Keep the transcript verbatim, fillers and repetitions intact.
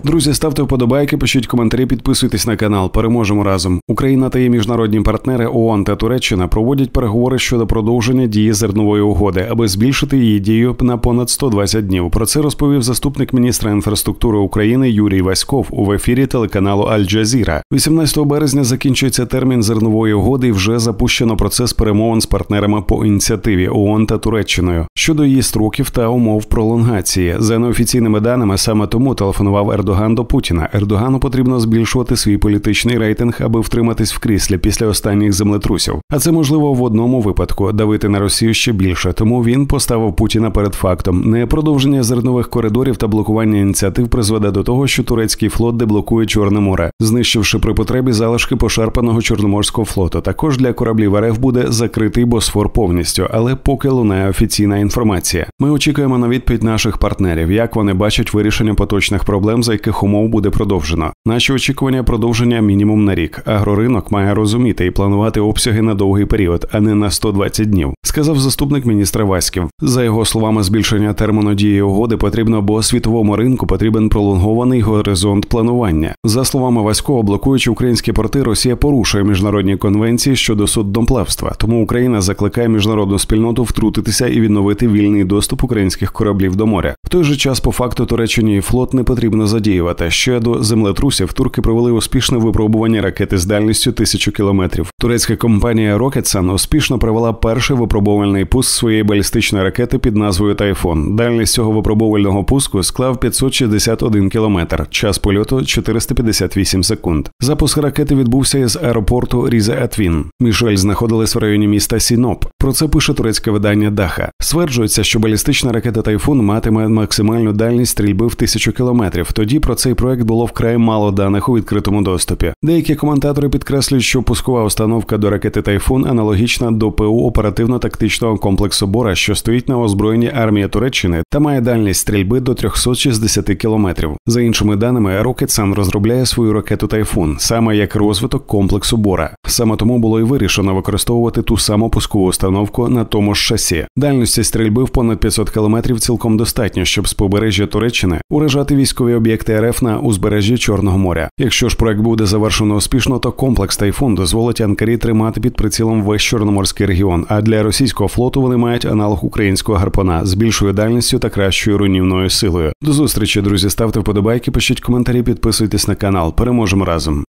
Друзі, ставте вподобайки, пишіть коментарі, підписуйтесь на канал. Переможемо разом. Україна та її міжнародні партнери ООН та Туреччина проводять переговори щодо продовження дії зернової угоди, аби збільшити її дію на понад сто двадцять днів. Про це розповів заступник міністра інфраструктури України Юрій Васьков у ефірі телеканалу Аль-Джазіра. вісімнадцятого березня закінчується термін зернової угоди і вже запущено процес перемовин з партнерами по ініціативі ООН та Туреччиною щодо її строків та умов пролонгації. За неофіційними даними, саме тому телефонував Ердоган до Путіна. Ердогану потрібно збільшувати свій політичний рейтинг, аби втриматись в кріслі після останніх землетрусів. А це можливо в одному випадку – давити на Росію ще більше. Тому він поставив Путіна перед фактом. Не продовження зернових коридорів та блокування ініціатив призведе до того, що турецький флот деблокує Чорне море, знищивши при потребі залишки пошарпаного Чорноморського флоту. Також для кораблів РФ буде закритий Босфор повністю, але поки лунає офіційна інформація. Ми очікуємо на відповідь наших партнерів, як вони бачать вирішення поточних проблем, за яких умов буде продовжено. Наші очікування – продовження мінімум на рік. Агроринок має розуміти і планувати обсяги на довгий період, а не на сто двадцять днів, сказав заступник міністра Васьків. За його словами, збільшення терміну дії угоди потрібно, бо світовому ринку потрібен пролонгований горизонт планування. За словами Васькова, блокуючи українські порти, Росія порушує міжнародні конвенції щодо судноплавства. Тому Україна закликає міжнародну спільноту втрутитися і відновити вільний доступ українських кораблів до моря. В той же час, по факту, Туреччині флот не потрібно задіювати. Ще до землетрусів турки провели успішне випробування ракети з дальністю тисячу кілометрів. Турецька компанія Roketsan успішно провела перший випробувальний пуск своєї балістичної ракети під назвою «Тайфун». Дальність цього випробувального пуску склав п'ятсот шістдесят один кілометр. Час польоту – чотириста п'ятдесят вісім секунд. Запуск ракети відбувся із аеропорту Різе-Атвін. Мішель знаходилась в районі міста Сіноп. Про це пише турецьке видання Даха. Стверджується, що балістична ракета «Тайфун» матиме максимальну дальність стрільби в тисячу кілометрів. Тоді про цей проект було вкрай мало даних у відкритому доступі. Деякі коментатори підкреслюють, що пускова установка до ракети «Тайфун» аналогічна до ПУ оперативно-тактичного комплексу «Бора», що стоїть на озброєнні армії Туреччини та має дальність стрільби до триста шістдесят кілометрів. За іншими даними, Roketsan розробляє свою ракету «Тайфун», саме як розвиток комплексу «Бора». Саме тому було й вирішено використовувати ту саму пускову установку на тому ж шасі. Дальності стрільби в понад п'ятсот кілометрів цілком достатньо, щоб з побережжя Туреччини уражати військові об'єкти РФ на узбережжі Чорного моря. Якщо ж проект буде завершено успішно, то комплекс «Тайфун» дозволить Анкарі тримати під прицілом весь Чорноморський регіон, а для російського флоту вони мають аналог українського гарпуна з більшою дальністю та кращою руйнівною силою. До зустрічі, друзі, ставте вподобайки, пишіть коментарі, підписуйтесь на канал. Переможемо разом!